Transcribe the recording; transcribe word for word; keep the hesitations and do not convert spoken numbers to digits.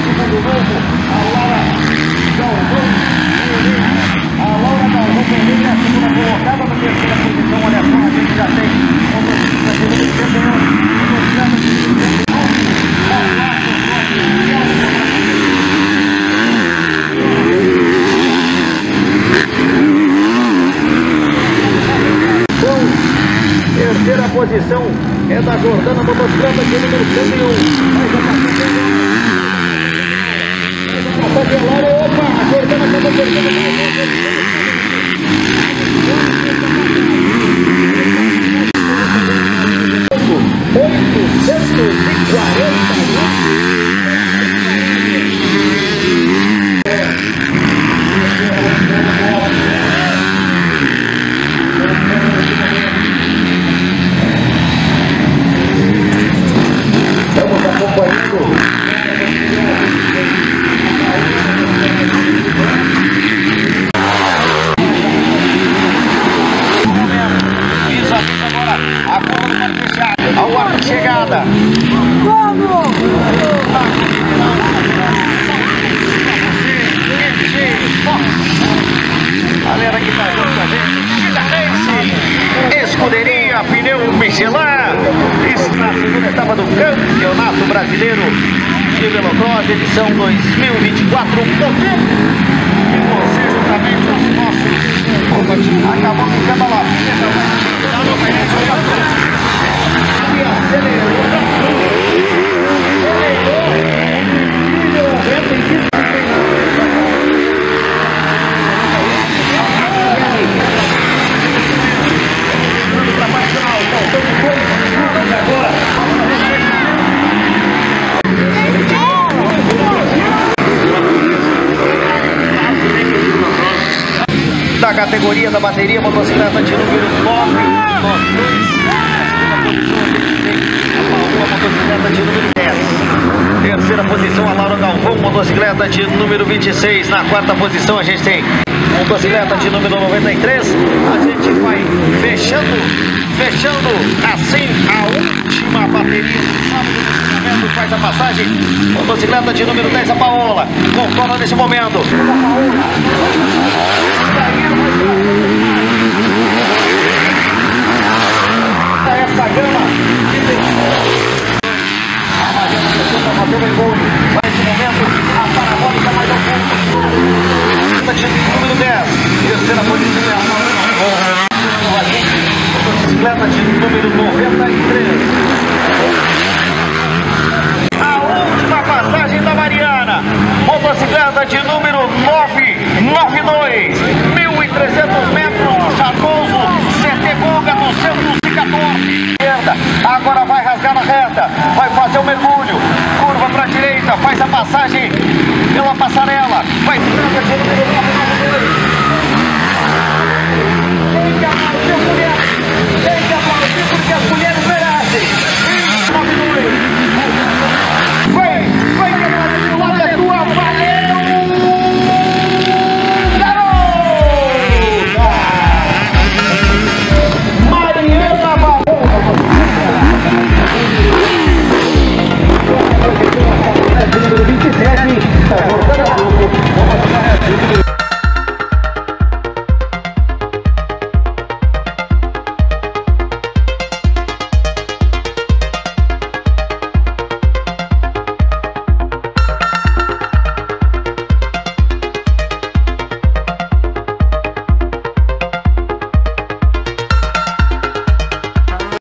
segundo novo, a Laura Galvão Pereira. A Laura Galvão Pereira é a segunda colocada na terceira posição. Olha só, a gente já tem motocicleta de número cento e um, motocicleta de número cento e um, terceira posição é da Jordana, motocicleta de número cento e um. Mas a passagem é Laura. Opa, a Jordana acabou perdendo mais oitocentos e quarenta. Estamos acompanhando isso aqui agora, a curva vai fechar ao arco de chegada. Vamos! Galera que tá junto com a gente, Escuderia Pneu Michelin está na segunda etapa do Campeonato Brasileiro de Velocross, edição dois mil e vinte e quatro. E você, juntamente com os nossos, acabou ficando lá. E acelerou. Da categoria da bateria, motocicleta de número nove, a motocicleta de número dez. Terceira posição, a Laura Galvão, motocicleta de número vinte e seis. Na quarta posição a gente tem motocicleta de número noventa e três. A gente vai fechando, fechando assim a última bateria. Faz a passagem, motocicleta de número dez, a Paola, concorda nesse momento. Essa gama, a Mariana está batendo em gol. Nesse momento, a parabólica mais ao fundo. De número dez, terceira posição, motocicleta de número noventa e três. Passagem da Mariana, motocicleta de número novecentos e noventa e dois, mil e trezentos metros no Charcoso, C T Guga duzentos e quatorze. Agora vai rasgar na reta, vai fazer o mergulho, curva para a direita, faz a passagem pela passarela, vai